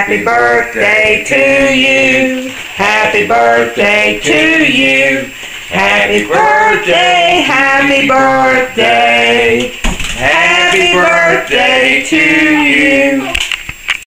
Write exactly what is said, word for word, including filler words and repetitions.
Happy birthday to you. Happy birthday to you. Happy birthday, happy birthday. Happy birthday to you.